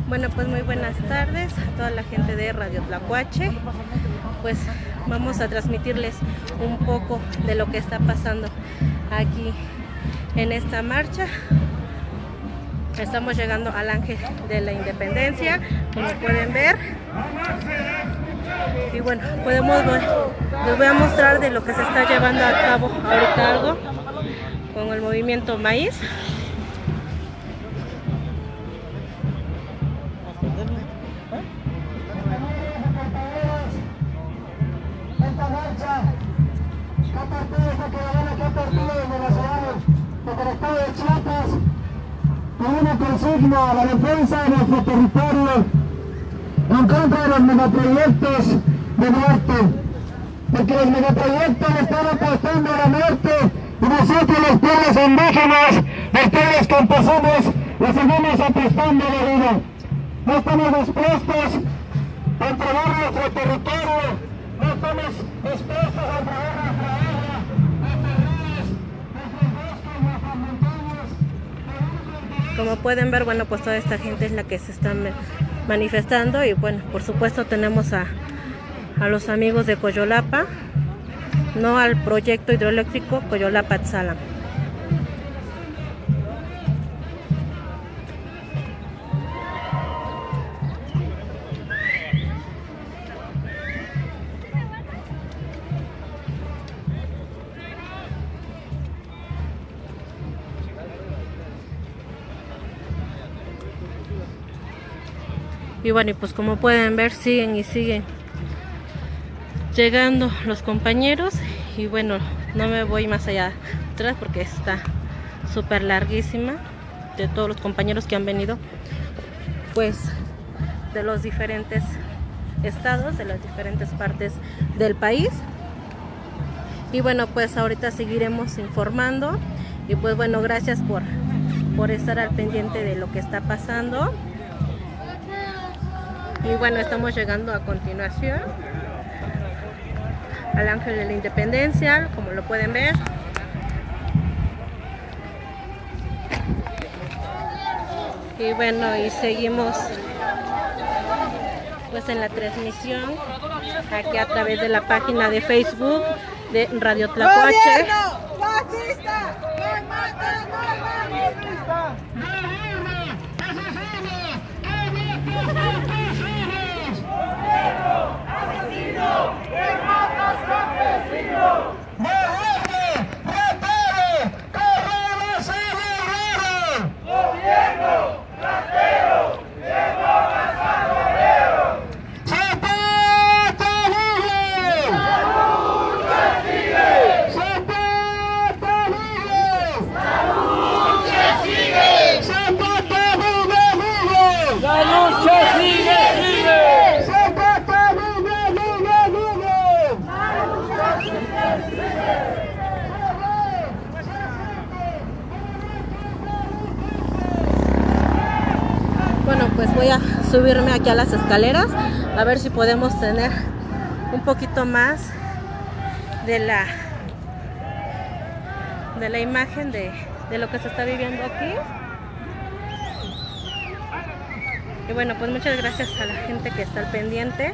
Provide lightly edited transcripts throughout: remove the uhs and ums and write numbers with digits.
Bueno, pues muy buenas tardes a toda la gente de Radio Tlacuache. Pues vamos a transmitirles un poco de lo que está pasando aquí en esta marcha. Estamos llegando al Ángel de la Independencia, como pueden ver. Y bueno, les voy a mostrar de lo que se está llevando a cabo ahorita algo con el movimiento Maíz. Esta marcha, ¿qué partido es el que gana? ¿Qué partido de venezolanos del estado de Chiapas? Con una consigna, la defensa de nuestro territorio en contra de los megaproyectos de muerte. Porque los megaproyectos están apostando a la muerte y nosotros los pueblos indígenas, los pueblos campesinos, les seguimos apostando a la vida. No estamos dispuestos a entregar nuestro territorio. No estamos dispuestos a entregar nuestra agua, nuestros ríos, nuestros bosques, nuestras montañas. Como pueden ver, bueno, pues toda esta gente es la que se está manifestando. Y bueno, por supuesto tenemos a los amigos de Coyolapa, no al proyecto hidroeléctrico Coyolapa-Tzala. Y bueno, y pues como pueden ver, siguen y siguen llegando los compañeros. Y bueno, no me voy más allá atrás porque está súper larguísima, de todos los compañeros que han venido pues de los diferentes estados, de las diferentes partes del país. Y bueno, pues ahorita seguiremos informando. Y pues bueno, gracias por estar al pendiente de lo que está pasando. Y bueno, estamos llegando a continuación al Ángel de la Independencia, como lo pueden ver. Y bueno, y seguimos pues en la transmisión aquí a través de la página de Facebook de Radio Tlacuache. Bueno, pues voy a subirme aquí a las escaleras a ver si podemos tener un poquito más de la imagen de lo que se está viviendo aquí. Y bueno, pues muchas gracias a la gente que está al pendiente.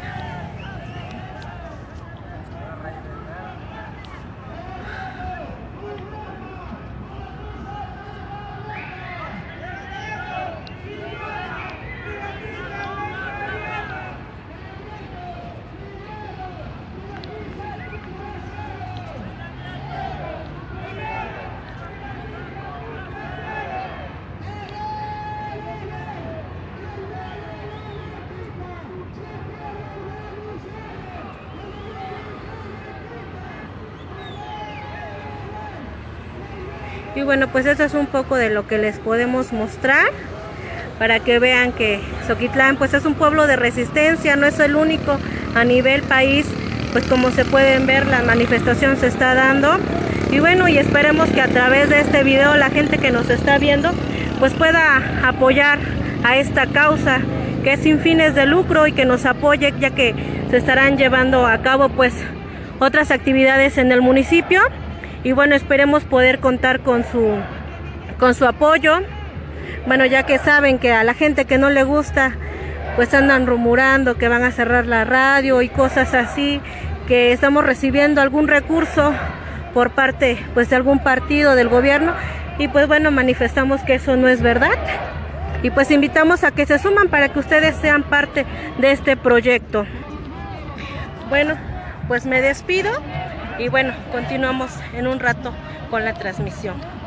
Y bueno, pues eso es un poco de lo que les podemos mostrar, para que vean que Xoquitlán pues es un pueblo de resistencia, no es el único a nivel país. Pues como se pueden ver, la manifestación se está dando. Y bueno, y esperemos que a través de este video la gente que nos está viendo pues pueda apoyar a esta causa que es sin fines de lucro, y que nos apoye, ya que se estarán llevando a cabo pues otras actividades en el municipio. Y bueno, esperemos poder contar con su apoyo, bueno, ya que saben que a la gente que no le gusta, pues andan rumorando que van a cerrar la radio y cosas así, que estamos recibiendo algún recurso por parte pues de algún partido del gobierno, y pues bueno, manifestamos que eso no es verdad, y pues invitamos a que se suman para que ustedes sean parte de este proyecto. Bueno, pues me despido y bueno, continuamos en un rato con la transmisión.